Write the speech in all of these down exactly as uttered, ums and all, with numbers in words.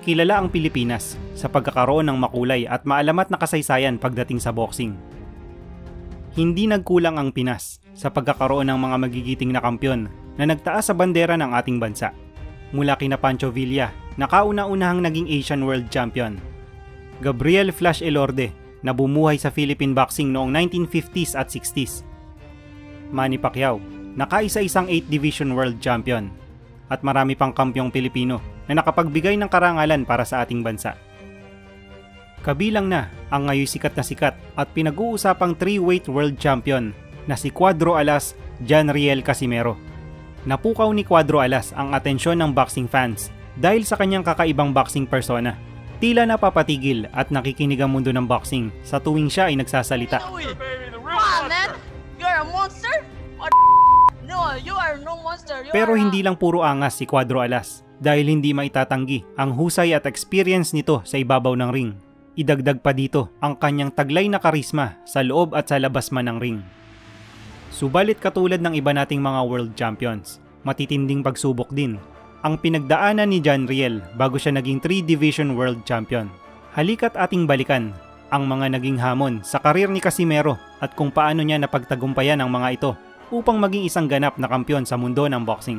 kilala ang Pilipinas sa pagkakaroon ng makulay at maalamat na kasaysayan pagdating sa boxing. Hindi nagkulang ang Pinas sa pagkakaroon ng mga magigiting na kampyon na nagtaas sa bandera ng ating bansa. Mula kina Pancho Villa, na kauna-unahang naging Asian World Champion. Gabriel Flash Elorde, na bumuhay sa Philippine boxing noong nineteen fifties at sixties. Manny Pacquiao, nakaisa-isang eighth Division World Champion. At marami pang kampyong Pilipino na nakapagbigay ng karangalan para sa ating bansa. Kabilang na ang ngayon sikat na sikat at pinag-uusapang three-weight world champion na si Cuadro Alas Janriel Casimero. Napukaw ni Cuadro Alas ang atensyon ng boxing fans dahil sa kanyang kakaibang boxing persona. Tila napapatigil at nakikinig ang mundo ng boxing sa tuwing siya ay nagsasalita. Pero hindi lang puro angas si Cuadro Alas dahil hindi maitatanggi ang husay at experience nito sa ibabaw ng ring. Idagdag pa dito ang kanyang taglay na karisma sa loob at sa labas man ng ring. Subalit katulad ng iba nating mga world champions, matitinding pagsubok din ang pinagdaanan ni Janriel bago siya naging three division world champion. Halika't ating balikan ang mga naging hamon sa karir ni Casimero at kung paano niya napagtagumpayan ang mga ito upang maging isang ganap na kampyon sa mundo ng boxing.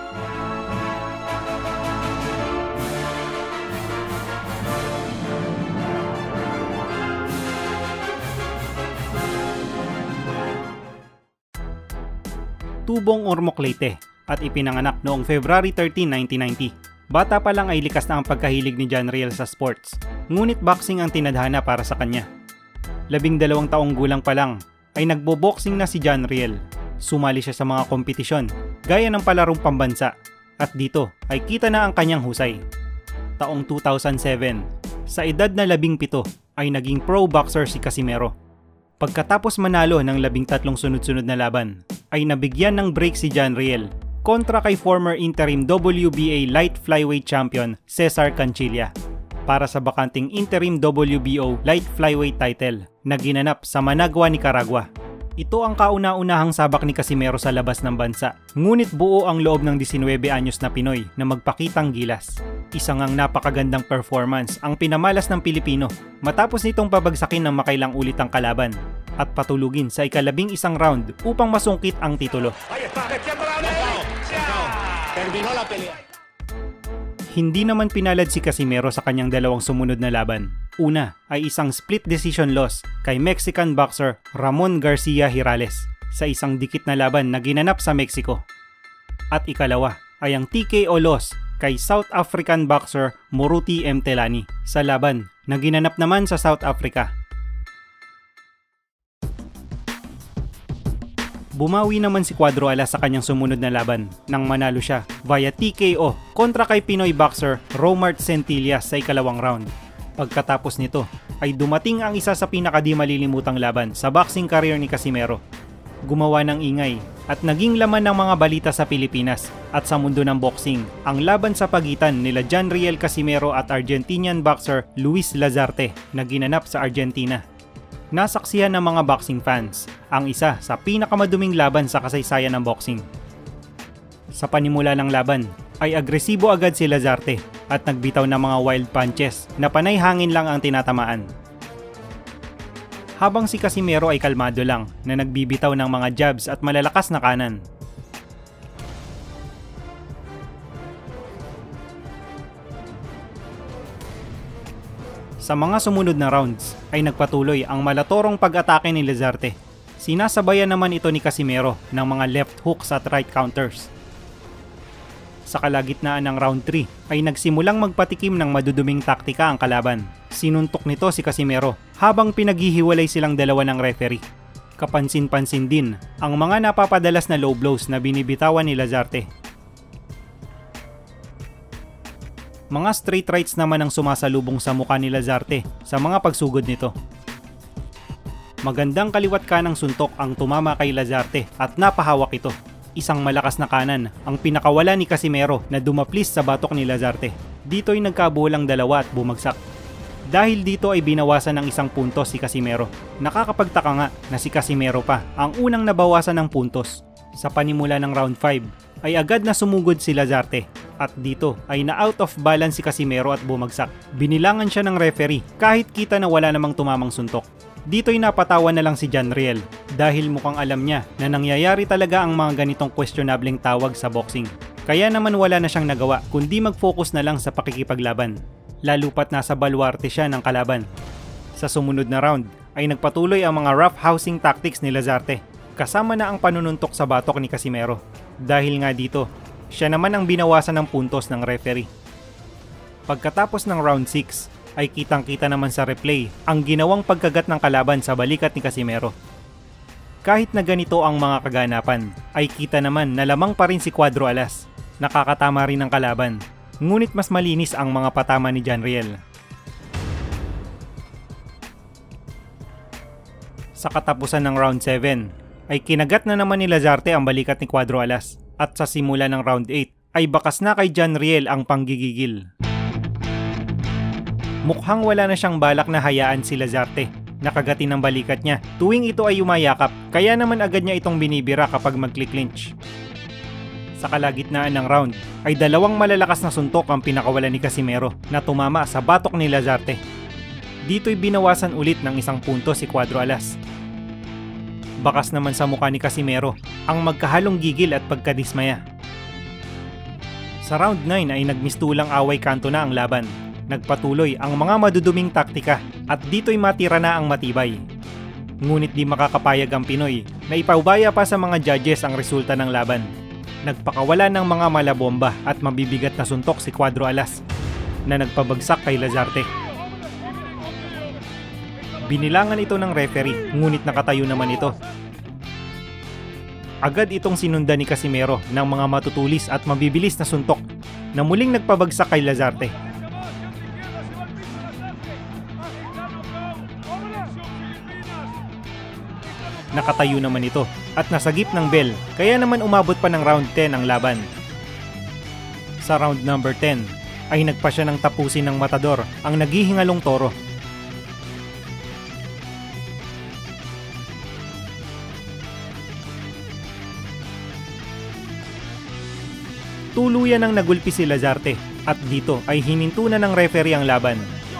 Tubong Ormoc Leyte at ipinanganak noong February thirteenth, nineteen ninety. Bata pa lang ay likas na ang pagkahilig ni Janriel sa sports, ngunit boxing ang tinadhana para sa kanya. Labing dalawang taong gulang pa lang ay nagbo-boxing na si Janriel. Sumali siya sa mga kompetisyon gaya ng palarong pambansa at dito ay kita na ang kanyang husay. Taong two thousand seven, sa edad na labing pito ay naging pro boxer si Casimero. Pagkatapos manalo ng labing tatlong sunod-sunod na laban, ay nabigyan ng break si Janriel kontra kay former interim W B A light flyweight champion Cesar Cancilla para sa bakanting interim W B O light flyweight title na ginanap sa Managua, Nicaragua. Ito ang kauna-unahang sabak ni Casimero sa labas ng bansa, ngunit buo ang loob ng nineteen anyos na Pinoy na magpakitang gilas. Isang ang napakagandang performance ang pinamalas ng Pilipino matapos nitong pabagsakin ng makailang ulit ang kalaban at patulugin sa ikalabing isang round upang masungkit ang titulo. Hindi naman pinalad si Casimero sa kanyang dalawang sumunod na laban. Una ay isang split decision loss kay Mexican boxer Ramon Garcia Hirales sa isang dikit na laban na ginanap sa Mexico. At ikalawa ay ang T K O loss kay South African boxer Moruti Mtelani sa laban na ginanap naman sa South Africa. Bumawi naman si Cuadro Alas sa kanyang sumunod na laban nang manalo siya via T K O kontra kay Pinoy boxer Romart Centillas sa ikalawang round. Pagkatapos nito ay dumating ang isa sa pinakadi malilimutang laban sa boxing career ni Casimero. Gumawa ng ingay at naging laman ng mga balita sa Pilipinas at sa mundo ng boxing ang laban sa pagitan nila Janriel Casimero at Argentinian boxer Luis Lazarte na ginanap sa Argentina. Nasaksihan ng mga boxing fans ang isa sa pinakamaduming laban sa kasaysayan ng boxing. Sa panimula ng laban ay agresibo agad si Lazarte at nagbitaw ng mga wild punches na panay hangin lang ang tinatamaan. Habang si Casimero ay kalmado lang na nagbibitaw ng mga jabs at malalakas na kanan. Sa mga sumunod na rounds ay nagpatuloy ang malatorong pag-atake ni Lazarte. Sinasabayan naman ito ni Casimero ng mga left hooks at right counters. Sa kalagitnaan ng round three ay nagsimulang magpatikim ng maduduming taktika ang kalaban. Sinuntok nito si Casimero habang pinaghihiwalay silang dalawa ng referee. Kapansin-pansin din ang mga napapadalas na low blows na binibitawan ni Lazarte. Mga straight rights naman ang sumasalubong sa mukha ni Lazarte sa mga pagsugod nito. Magandang kaliwat kanang suntok ang tumama kay Lazarte at napahawak ito. Isang malakas na kanan ang pinakawala ni Casimero na dumaplis sa batok ni Lazarte. Dito'y nagkabulang dalawa at bumagsak. Dahil dito ay binawasan ng isang puntos si Casimero. Nakakapagtaka nga na si Casimero pa ang unang nabawasan ng puntos. Sa panimula ng round five ay agad na sumugod si Lazarte At dito ay na out of balance si Casimero at bumagsak. Binilangan siya ng referee kahit kita na wala namang tumamang suntok. Dito'y napatawa na lang si Janriel dahil mukhang alam niya na nangyayari talaga ang mga ganitong questionableng tawag sa boxing. Kaya naman wala na siyang nagawa kundi mag-focus na lang sa pakikipaglaban. Lalo pat nasa baluarte siya ng kalaban. Sa sumunod na round ay nagpatuloy ang mga rough housing tactics ni Lazarte kasama na ang panununtok sa batok ni Casimero. Dahil nga dito, siya naman ang binawasan ng puntos ng referee. Pagkatapos ng round six, ay kitang-kita naman sa replay ang ginawang pagkagat ng kalaban sa balikat ni Casimero. Kahit na ganito ang mga kaganapan, ay kita naman na lamang pa rin si Cuadro Alas. Nakakatama rin ng kalaban, ngunit mas malinis ang mga patama ni Janriel. Sa katapusan ng round seven, ay kinagat na naman ni Lazarte ang balikat ni Cuadro Alas. At sa simula ng round eight ay bakas na kay Janriel ang panggigigil. Mukhang wala na siyang balak na hayaan si Lazarte. Nakagatin ang balikat niya tuwing ito ay umayakap, kaya naman agad niya itong binibira kapag mag-clinch. Sa kalagitnaan ng round ay dalawang malalakas na suntok ang pinakawalan ni Casimero na tumama sa batok ni Lazarte. Dito'y binawasan ulit ng isang punto si Cuadro Alas. Bakas naman sa mukha ni Casimero ang magkahalong gigil at pagkadismaya. Sa round nine ay nagmistulang away kanto na ang laban. Nagpatuloy ang mga maduduming taktika at dito'y matira na ang matibay. Ngunit di makakapayag ang Pinoy na ipaubaya pa sa mga judges ang resulta ng laban. Nagpakawala ng mga malabomba at mabibigat na suntok si Cuadro Alas na nagpabagsak kay Lazarte. Binilangan ito ng referee, ngunit nakatayo naman ito. Agad itong sinundan ni Casimero ng mga matutulis at mabibilis na suntok na muling nagpabagsak kay Lazarte. Nakatayo naman ito at nasagip ng bell, kaya naman umabot pa ng round ten ang laban. Sa round number ten ay nagpa siya ng tapusin ng matador ang naghihingalong toro. Tuluyan ang nagulpi si Lazarte at dito ay hininto na ng referee ang laban.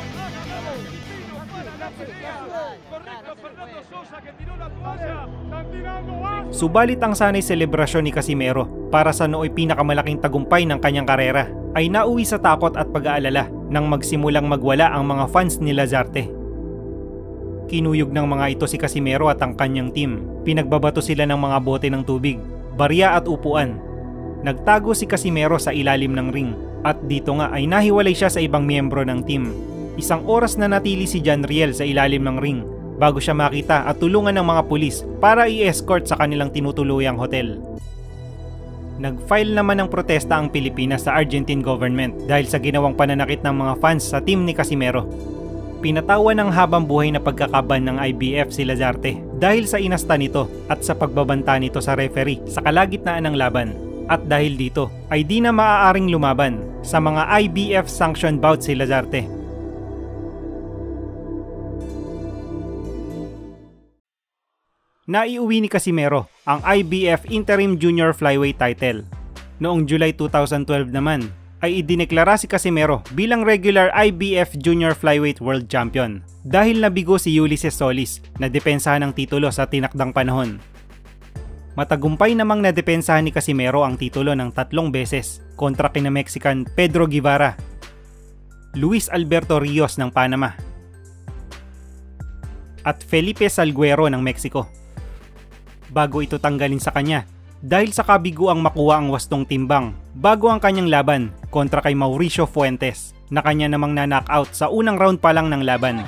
Subalit ang sanay selebrasyon ni Casimero para sa nooy pinakamalaking tagumpay ng kanyang karera ay nauwi sa takot at pag-aalala nang magsimulang magwala ang mga fans ni Lazarte. Kinuyog ng mga ito si Casimero at ang kanyang team. Pinagbabato sila ng mga bote ng tubig, barya at upuan. Nagtago si Casimero sa ilalim ng ring at dito nga ay nahiwalay siya sa ibang miyembro ng team. Isang oras na natili si Janriel sa ilalim ng ring bago siya makita at tulungan ng mga pulis para i-escort sa kanilang tinutuluyang hotel. Nag-file naman ng protesta ang Pilipinas sa Argentine government dahil sa ginawang pananakit ng mga fans sa team ni Casimero. Pinatawan ng habang buhay na pagkakaban ng I B F si Lazarte dahil sa inasta nito at sa pagbabanta nito sa referee sa kalagitnaan ng laban. At dahil dito ay di na maaaring lumaban sa mga I B F sanctioned bouts si Lazarte. Naiuwi ni Casimero ang I B F Interim Junior Flyweight title. Noong July two thousand twelve naman ay idineklara si Casimero bilang regular I B F Junior Flyweight World Champion dahil nabigo si Ulises Solis na depensahan ng titulo sa tinakdang panahon. Matagumpay namang nadepensahan ni Casimero ang titulo ng tatlong beses kontra kina Mexican Pedro Guevara, Luis Alberto Rios ng Panama, at Felipe Salguero ng Mexico. Bago ito tanggalin sa kanya dahil sa kabiguang makuha ang wastong timbang bago ang kanyang laban kontra kay Mauricio Fuentes na kanya namang na-knockout sa unang round pa lang ng laban.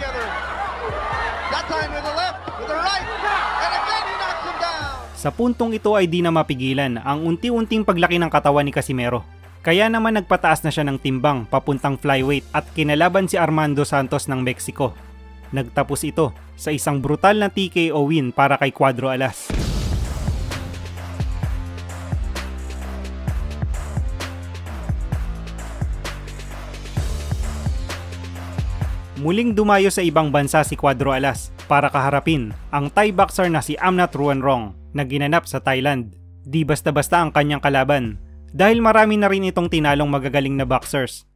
Sa puntong ito ay di na mapigilan ang unti-unting paglaki ng katawan ni Casimero. Kaya naman nagpataas na siya ng timbang papuntang flyweight at kinalaban si Armando Santos ng Mexico. Nagtapos ito sa isang brutal na T K O win para kay Cuadro Alas. Muling dumayo sa ibang bansa si Cuadro Alas para kaharapin ang Thai boxer na si Amnat Ruanrong na ginanap sa Thailand. Di basta-basta ang kanyang kalaban dahil marami na rin itong tinalong magagaling na boxers.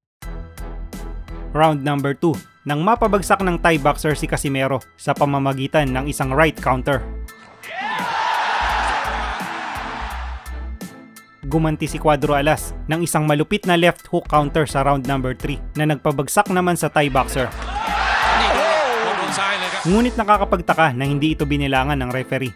Round number two, nang mapabagsak ng Thai boxer si Casimero sa pamamagitan ng isang right counter. Gumanti si Cuadro Alas ng isang malupit na left hook counter sa round number three na nagpabagsak naman sa Thai boxer. Ngunit nakakapagtaka na hindi ito binilangan ng referee.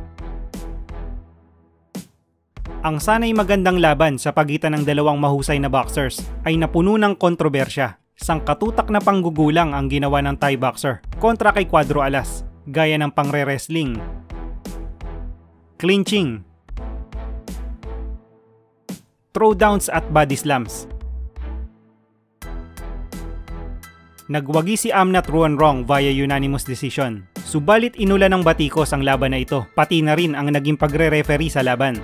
Ang sanay magandang laban sa pagitan ng dalawang mahusay na boxers ay napuno ng kontrobersya. Sangkatutak na panggugulang ang ginawa ng Thai boxer kontra kay Cuadro Alas, gaya ng pangre-wrestling, clinching, throwdowns at body slams. Nagwagi si Amnat Ruanrong via unanimous decision. Subalit inula ng batikos ang laban na ito, pati na rin ang naging pagre-referee sa laban.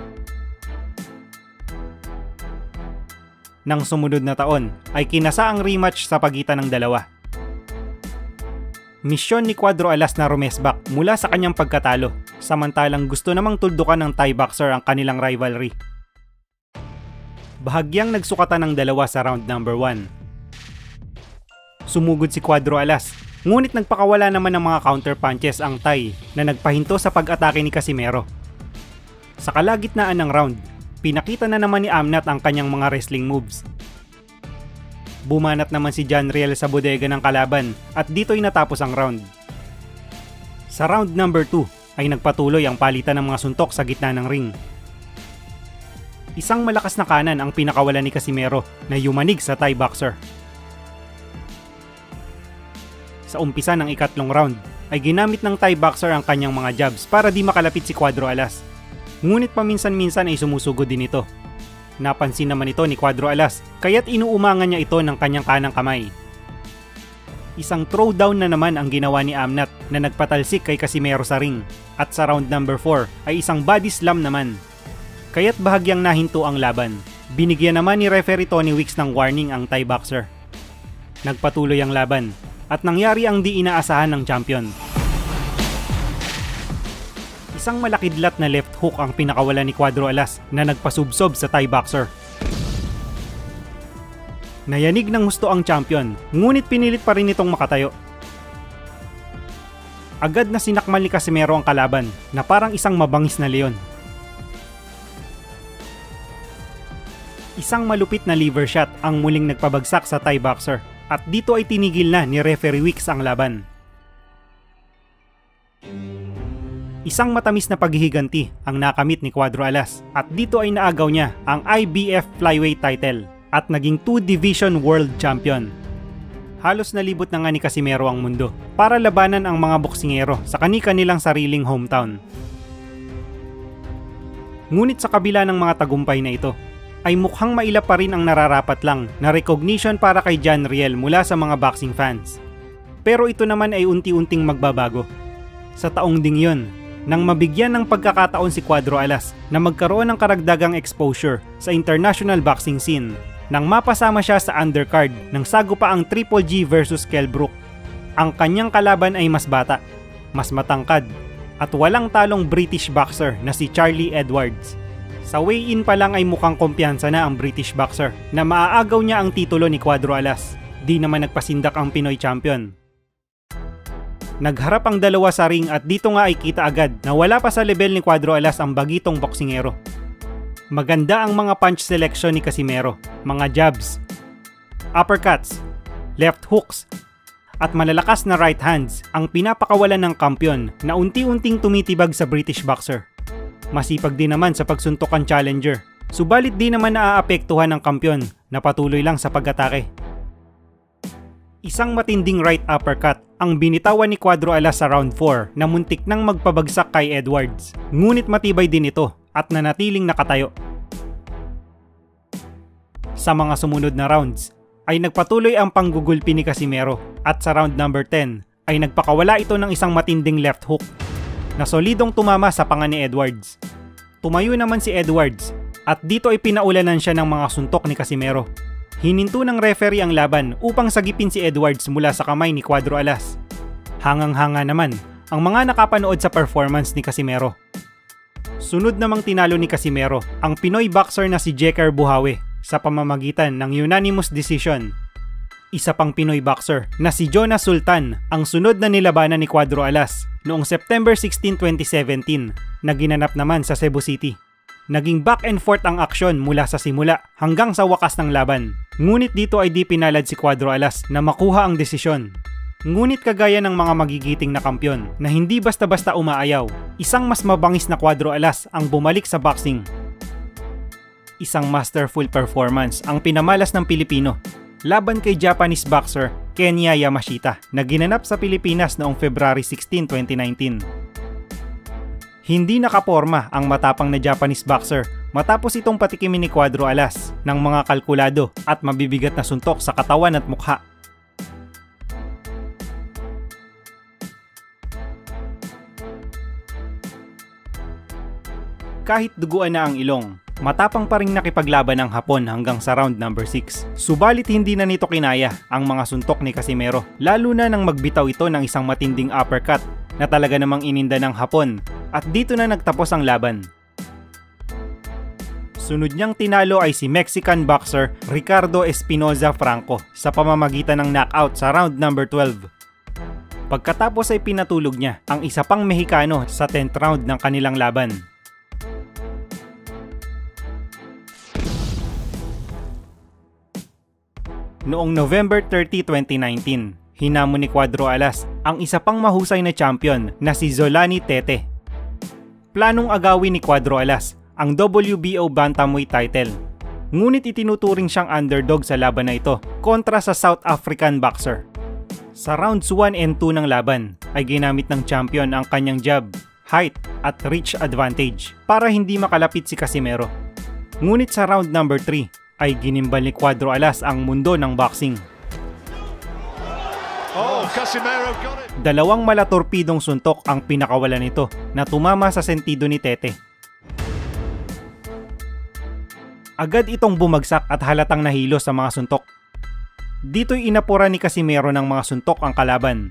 Nang sumunod na taon ay kinasa ang rematch sa pagitan ng dalawa. Misyon ni Cuadro Alas na rumesbak mula sa kanyang pagkatalo, samantalang gusto namang tuldukan ng Thai boxer ang kanilang rivalry. Bahagyang nagsukatan ng dalawa sa round number one. Sumugod si Cuadro Alas, ngunit nagpakawala naman ng mga counter punches ang Thai na nagpahinto sa pag-atake ni Casimero. Sa kalagitnaan ng round, pinakita na naman ni Amnat ang kanyang mga wrestling moves. Bumanat naman si John Riel sa bodega ng kalaban at dito'y natapos ang round. Sa round number two ay nagpatuloy ang palitan ng mga suntok sa gitna ng ring. Isang malakas na kanan ang pinakawalan ni Casimero na yumanig sa Thai boxer. Sa umpisa ng ikatlong round ay ginamit ng Thai boxer ang kanyang mga jabs para di makalapit si Cuadro Alas. Ngunit paminsan-minsan ay sumusugod din ito. Napansin naman ito ni Cuadro Alas, kaya't inuumangan niya ito ng kanyang kanang kamay. Isang throwdown na naman ang ginawa ni Amnat na nagpatalsik kay Casimero sa ring. At sa round number four ay isang body slam naman. Kaya't bahagyang nahinto ang laban. Binigyan naman ni referee Tony Weeks ng warning ang Thai boxer. Nagpatuloy ang laban at nangyari ang di inaasahan ng champion. Isang malakidlat na left hook ang pinakawalan ni Cuadro Alas na nagpasubsob sa Thai boxer. Nayanig ng husto ang champion, ngunit pinilit pa rin itong makatayo. Agad na sinakmal ni Casimero ang kalaban na parang isang mabangis na leon. Isang malupit na liver shot ang muling nagpabagsak sa Thai boxer at dito ay tinigil na ni referee Weeks ang laban. Isang matamis na paghihiganti ang nakamit ni Cuadro Alas at dito ay naagaw niya ang I B F Flyweight title at naging two division world champion. Halos nalibot na nga ni Casimero ang mundo para labanan ang mga boksingero sa kani-kanilang sariling hometown. Ngunit sa kabila ng mga tagumpay na ito, ay mukhang mailap pa rin ang nararapat lang na recognition para kay John Riel mula sa mga boxing fans. Pero ito naman ay unti-unting magbabago. Sa taong ding yun, nang mabigyan ng pagkakataon si Cuadro Alas na magkaroon ng karagdagang exposure sa international boxing scene, nang mapasama siya sa undercard ng sagupaang Triple G versus Kell Brook. Ang kanyang kalaban ay mas bata, mas matangkad, at walang talong British boxer na si Charlie Edwards. Sa weigh-in pa lang ay mukhang kumpiyansa na ang British boxer na maaagaw niya ang titulo ni Cuadro Alas. Di naman nagpasindak ang Pinoy champion. Nagharap ang dalawa sa ring at dito nga ay kita agad na wala pa sa level ni Cuadro Alas ang bagitong boksingero. Maganda ang mga punch selection ni Casimero, mga jabs, uppercuts, left hooks, at malalakas na right hands ang pinapakawalan ng kampiyon na unti-unting tumitibag sa British boxer. Masipag din naman sa pagsuntok ang challenger, subalit di naman naaapektuhan ng kampiyon na patuloy lang sa pag-atake. Isang matinding right uppercut ang binitawan ni Cuadro Alas sa round four na muntik nang magpabagsak kay Edwards. Ngunit matibay din ito at nanatiling nakatayo. Sa mga sumunod na rounds ay nagpatuloy ang panggugulpi ni Casimero at sa round number ten ay nagpakawala ito ng isang matinding left hook na solidong tumama sa panga ni Edwards. Tumayo naman si Edwards at dito ay pinaulanan siya ng mga suntok ni Casimero. Hininto ng referee ang laban upang sagipin si Edwards mula sa kamay ni Cuadro Alas. Hangang-hanga naman ang mga nakapanood sa performance ni Casimero. Sunod namang tinalo ni Casimero ang Pinoy boxer na si Jeker Buhawe sa pamamagitan ng unanimous decision. Isa pang Pinoy boxer na si Jonas Sultan ang sunod na nilabanan ni Cuadro Alas noong September sixteen, twenty seventeen na ginanap naman sa Cebu City. Naging back and forth ang aksyon mula sa simula hanggang sa wakas ng laban. Ngunit dito ay di pinalad si Cuadro Alas na makuha ang desisyon. Ngunit kagaya ng mga magigiting na kampyon na hindi basta-basta umaayaw, isang mas mabangis na Cuadro Alas ang bumalik sa boxing. Isang masterful performance ang pinamalas ng Pilipino laban kay Japanese boxer Kenya Yamashita na ginanap sa Pilipinas noong February sixteen, twenty nineteen. Hindi nakaporma ang matapang na Japanese boxer matapos itong patikimin ni Cuadro Alas ng mga kalkulado at mabibigat na suntok sa katawan at mukha. Kahit duguan na ang ilong, matapang pa rin nakipaglaban ang Hapon hanggang sa round number six. Subalit hindi na nito kinaya ang mga suntok ni Casimero, lalo na nang magbitaw ito ng isang matinding uppercut na talaga namang ininda ng Hapon at dito na nagtapos ang laban. Sunod niyang tinalo ay si Mexican boxer Ricardo Espinoza Franco sa pamamagitan ng knockout sa round number twelve. Pagkatapos ay pinatulog niya ang isa pang Mexicano sa tenth round ng kanilang laban. Noong November thirtieth, twenty nineteen, hinamon ni Cuadro Alas ang isa pang mahusay na champion na si Zolani Tete. Planong agawin ni Cuadro Alas ang W B O Bantamweight title. Ngunit itinuturing siyang underdog sa laban na ito kontra sa South African boxer. Sa rounds one and two ng laban ay ginamit ng champion ang kanyang jab, height at reach advantage para hindi makalapit si Casimero. Ngunit sa round number three ay ginimbal ni Cuadro Alas ang mundo ng boxing. Oh, Casimero got it. Dalawang malatorpidong suntok ang pinakawalan nito na tumama sa sentido ni Tete. Agad itong bumagsak at halatang nahilo sa mga suntok. Dito'y inapura ni Casimero ng mga suntok ang kalaban.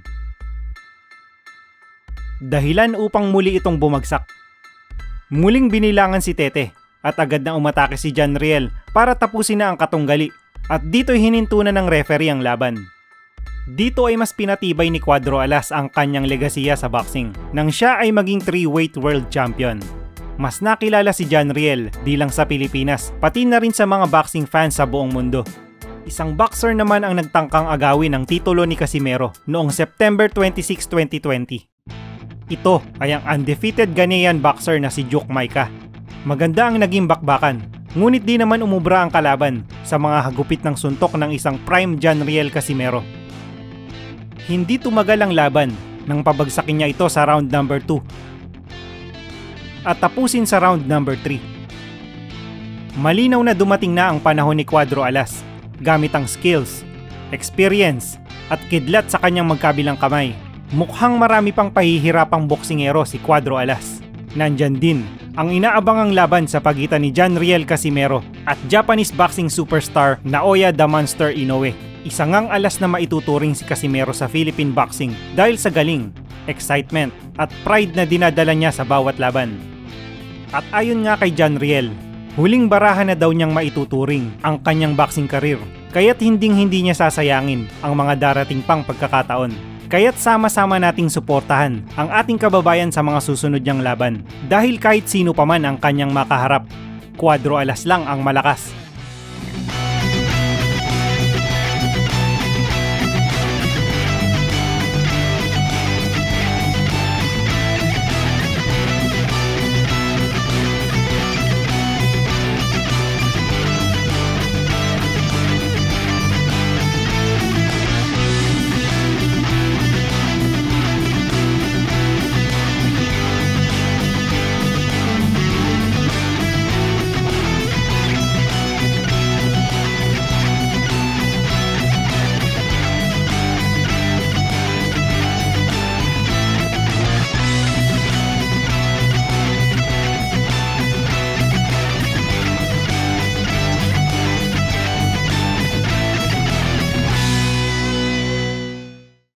Dahilan upang muli itong bumagsak. Muling binilangan si Tete at agad na umatake si John Riel para tapusin na ang katunggali at dito'y hininto na ng referee ang laban. Dito ay mas pinatibay ni Cuadro Alas ang kanyang legasiya sa boxing nang siya ay maging three-weight world champion. Mas nakilala si John Riel di lang sa Pilipinas pati na rin sa mga boxing fans sa buong mundo. Isang boxer naman ang nagtangkang agawin ang titulo ni Casimero noong September twenty-sixth, twenty twenty. Ito ay ang undefeated Ghanaian boxer na si Duke Maika. Maganda ang naging bakbakan, ngunit di naman umubra ang kalaban sa mga hagupit ng suntok ng isang prime John Riel Casimero. Hindi tumagal ang laban nang pabagsakin niya ito sa round number two at tapusin sa round number three. Malinaw na dumating na ang panahon ni Cuadro Alas gamit ang skills, experience at kidlat sa kanyang magkabilang kamay. Mukhang marami pang pahihirapang boksingero si Cuadro Alas. Nandyan din ang inaabangang laban sa pagitan ni John Riel Casimero at Japanese boxing superstar Naoya the Monster Inoue. Isa ngang alas na maituturing si Casimero sa Philippine boxing dahil sa galing, excitement at pride na dinadala niya sa bawat laban. At ayon nga kay John Riel, huling barahan na daw niyang maituturing ang kanyang boxing career, kaya't hinding-hindi niya sasayangin ang mga darating pang pagkakataon. Kaya't sama-sama nating suportahan ang ating kababayan sa mga susunod niyang laban dahil kahit sino pa man ang kanyang makaharap, Cuadro Alas lang ang malakas.